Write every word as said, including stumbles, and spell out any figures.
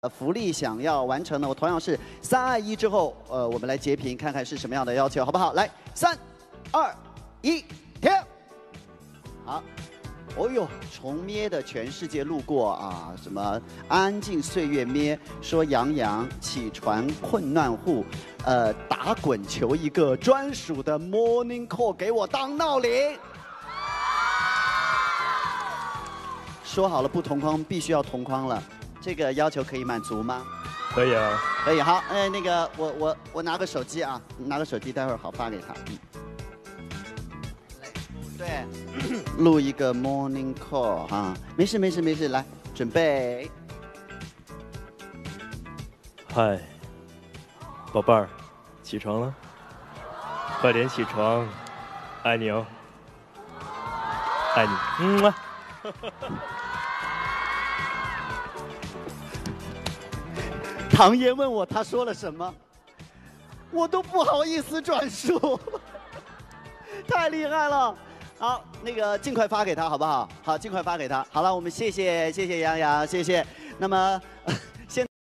呃，福利想要完成呢，我同样是三二一之后，呃，我们来截屏看看是什么样的要求，好不好？来，三、二、一，停。好。哦呦，从咩的全世界路过啊，什么安静岁月咩，说杨洋起床困难户，呃，打滚求一个专属的 morning call 给我当闹铃。说好了不同框，必须要同框了。 这个要求可以满足吗？ 可以啊， 可以。好，呃，那个我我我拿个手机啊，拿个手机，待会儿好发给他。嗯。对，录一个 morning call 哈，没事没事没事，来准备。 嗨，宝贝儿，起床了，快点起床，爱你哦，爱你，嗯啊。 唐嫣问我他说了什么，我都不好意思转述，太厉害了。好，那个尽快发给他好不好？好，尽快发给他。好了，我们谢谢谢谢杨洋，谢谢。那么。